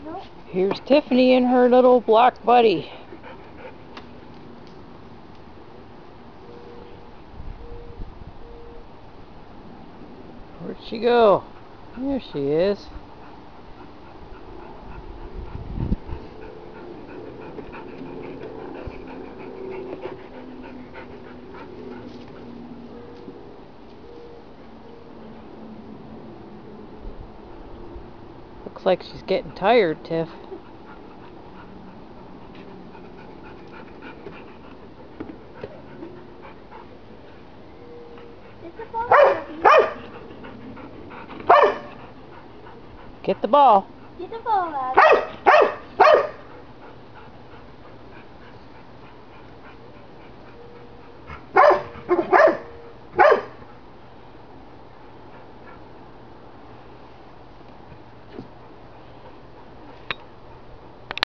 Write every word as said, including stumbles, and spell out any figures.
Nope. Here's Tiffany and her little black buddy. Where'd she go? There she is. Looks like she's getting tired, Tiff. Get the ball, Get the ball. Get the ball, Abby.